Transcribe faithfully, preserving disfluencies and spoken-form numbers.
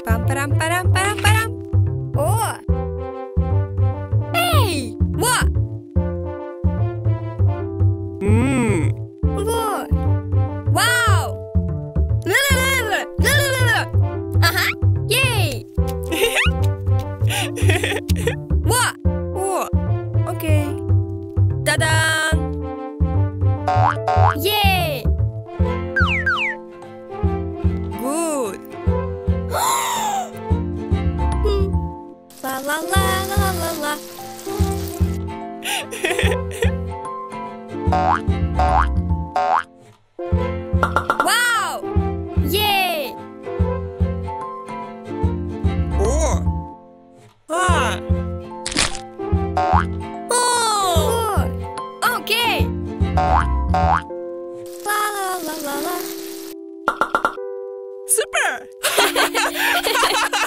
Pam, param, param, param, param. Oh! Hey! What? Mmm. What? Wow! Uh-huh! Yay! What? Oh! Okay. Ta-da! Yay! Good! La la la la la la. Wow! Yay! Oh. Ah. Oh! Okay! La la la la la. Super.